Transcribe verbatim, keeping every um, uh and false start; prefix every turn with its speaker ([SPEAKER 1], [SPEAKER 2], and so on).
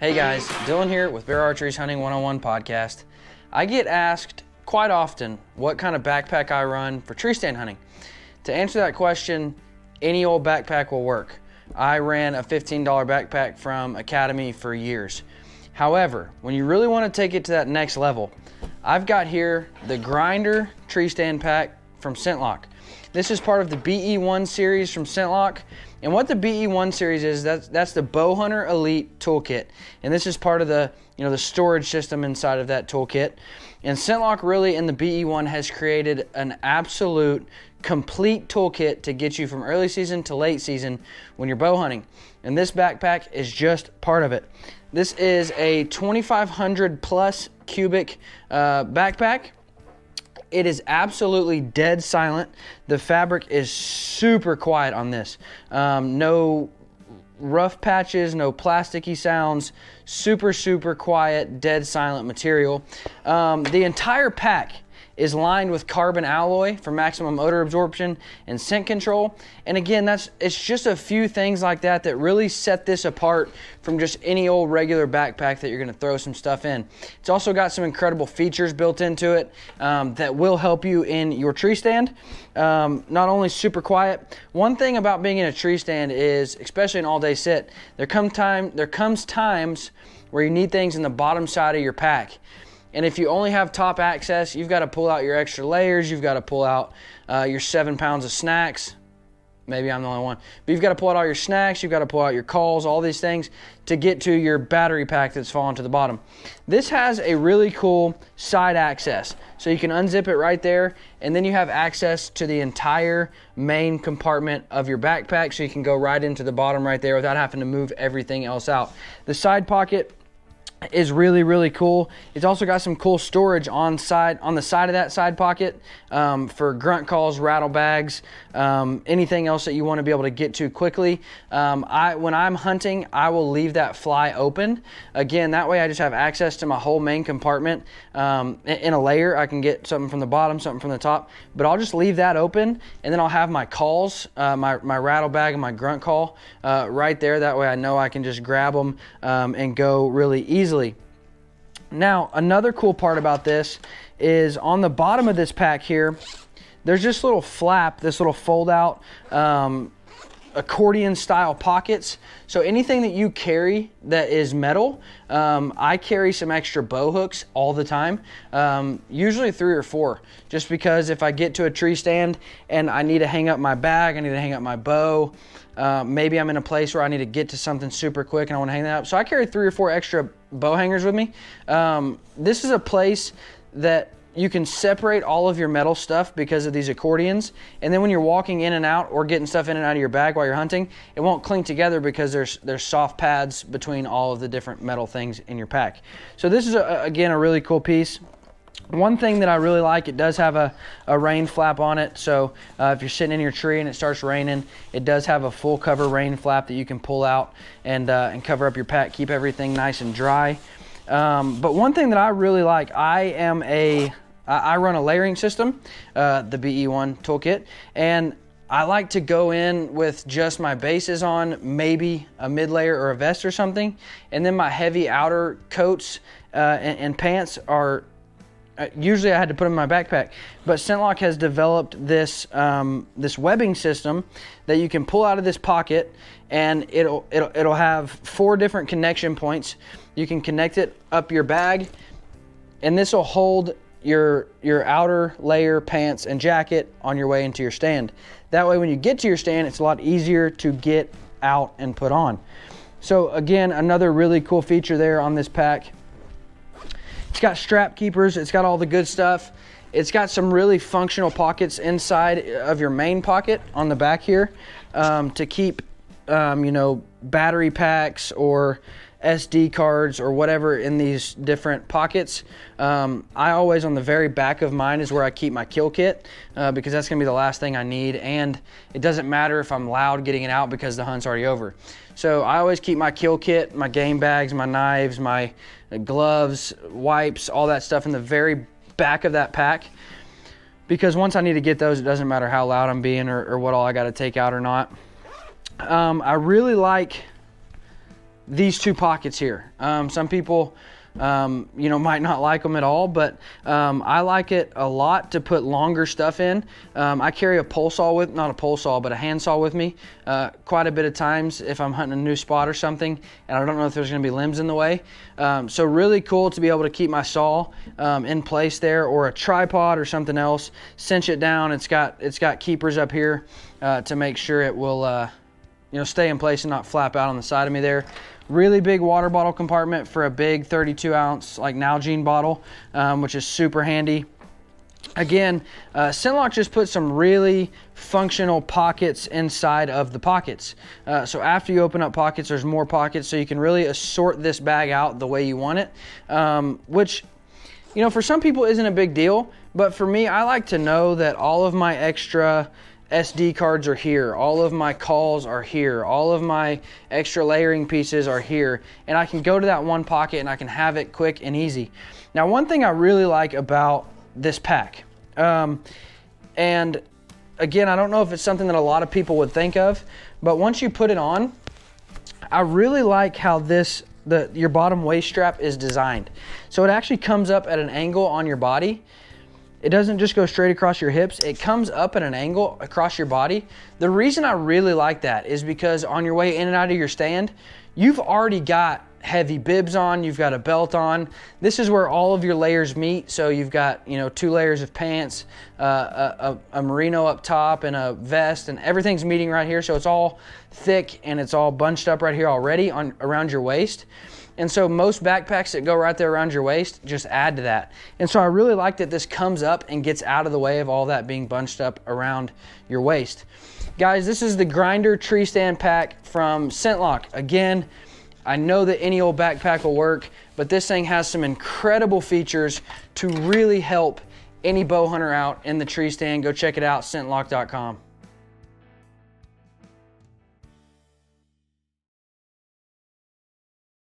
[SPEAKER 1] Hey guys, Dylan here with Bear Archery's Hunting one oh one podcast. I get asked quite often what kind of backpack I run for tree stand hunting. To answer that question, any old backpack will work. I ran a fifteen dollar backpack from Academy for years. However, when you really want to take it to that next level, I've got here the Grinder Treestand Pack from ScentLok. This is part of the B E one series from ScentLok. And what the B E one series is, that's, that's the Bowhunter Elite Toolkit. And this is part of the, you know, the storage system inside of that toolkit. And ScentLok really in the B E one has created an absolute complete toolkit to get you from early season to late season when you're bow hunting. And this backpack is just part of it. This is a twenty-five hundred plus cubic uh, backpack. It is absolutely dead silent. The fabric is super quiet on this. Um, no rough patches, no plasticky sounds, super, super quiet, dead silent material. Um, the entire pack is lined with carbon alloy for maximum odor absorption and scent control. And again, that's it's just a few things like that that really set this apart from just any old regular backpack that you're gonna throw some stuff in. It's also got some incredible features built into it um, that will help you in your tree stand. Um, not only super quiet, one thing about being in a tree stand is, especially an all-day sit, there come time there comes times where you need things in the bottom side of your pack. And if you only have top access, you've got to pull out your extra layers, you've got to pull out uh, your seven pounds of snacks. Maybe I'm the only one. But you've got to pull out all your snacks, you've got to pull out your calls, all these things to get to your battery pack that's fallen to the bottom. This has a really cool side access. So you can unzip it right there, and then you have access to the entire main compartment of your backpack, so you can go right into the bottom right there without having to move everything else out. The side pocket is really, really cool. It's also got some cool storage on side on the side of that side pocket um, for grunt calls, rattle bags, um, anything else that you want to be able to get to quickly. Um, I, when I'm hunting, I will leave that fly open. Again, that way I just have access to my whole main compartment um, in a layer. I can get something from the bottom, something from the top, but I'll just leave that open, and then I'll have my calls, uh, my, my rattle bag and my grunt call uh, right there. That way I know I can just grab them um, and go really easily. Now, another cool part about this is on the bottom of this pack here, there's this little flap, this little fold out um, accordion style pockets. So anything that you carry that is metal, um, I carry some extra bow hooks all the time, um, usually three or four, just because if I get to a tree stand and I need to hang up my bag, I need to hang up my bow, uh, maybe I'm in a place where I need to get to something super quick and I want to hang that up. So I carry three or four extra bow hangers with me. Um, this is a place that you can separate all of your metal stuff because of these accordions, and then when you're walking in and out or getting stuff in and out of your bag while you're hunting, it won't cling together because there's there's soft pads between all of the different metal things in your pack. So this is a, again a really cool piece. One thing that I really like, it does have a, a rain flap on it. So uh, if you're sitting in your tree and it starts raining, it does have a full cover rain flap that you can pull out and, uh, and cover up your pack, keep everything nice and dry. Um, but one thing that I really like, I am a, I run a layering system, uh, the B E one toolkit, and I like to go in with just my bases on, maybe a mid layer or a vest or something, and then my heavy outer coats uh, and, and pants are Uh, usually I had to put them in my backpack, but ScentLok has developed this um, this webbing system that you can pull out of this pocket, and it'll it'll it'll have four different connection points. You can connect it up your bag, and this will hold your your outer layer, pants, and jacket on your way into your stand. That way, when you get to your stand, it's a lot easier to get out and put on. So again, another really cool feature there on this pack. It's got strap keepers, it's got all the good stuff. It's got some really functional pockets inside of your main pocket on the back here um, to keep, um, you know, battery packs or S D cards or whatever in these different pockets. Um, I always, on the very back of mine is where I keep my kill kit uh, because that's gonna be the last thing I need, and it doesn't matter if I'm loud getting it out because the hunt's already over. So I always keep my kill kit, my game bags, my knives, my gloves, wipes, all that stuff in the very back of that pack, because once I need to get those, it doesn't matter how loud I'm being or, or what all I gotta take out or not. Um, I really like these two pockets here. Um, some people, um, you know, might not like them at all, but um, I like it a lot to put longer stuff in. Um, I carry a pole saw with, not a pole saw, but a hand saw with me uh, quite a bit of times if I'm hunting a new spot or something, and I don't know if there's gonna be limbs in the way. Um, so really cool to be able to keep my saw um, in place there, or a tripod or something else, cinch it down. It's got, it's got keepers up here uh, to make sure it will uh, you know, stay in place and not flap out on the side of me there. Really big water bottle compartment for a big thirty-two ounce like Nalgene bottle, um, which is super handy. Again, uh, ScentLok just put some really functional pockets inside of the pockets. Uh, so after you open up pockets, there's more pockets, so you can really assort this bag out the way you want it, um, which, you know, for some people isn't a big deal, but for me, I like to know that all of my extra S D cards are here, all of my calls are here, all of my extra layering pieces are here, and I can go to that one pocket and I can have it quick and easy. Now, one thing I really like about this pack, um, and again, I don't know if it's something that a lot of people would think of, but once you put it on, I really like how this, the your bottom waist strap is designed. So it actually comes up at an angle on your body. It doesn't just go straight across your hips. It comes up at an angle across your body. The reason I really like that is because on your way in and out of your stand, you've already got heavy bibs on, you've got a belt on. This is where all of your layers meet. So you've got, you know, two layers of pants, uh, a, a, a merino up top, and a vest, and everything's meeting right here. So it's all thick and it's all bunched up right here already on around your waist. And so most backpacks that go right there around your waist just add to that. And so I really like that this comes up and gets out of the way of all that being bunched up around your waist. Guys, this is the Grinder Treestand Pack from ScentLok. Again, I know that any old backpack will work, but this thing has some incredible features to really help any bow hunter out in the tree stand. Go check it out, scent lok dot com.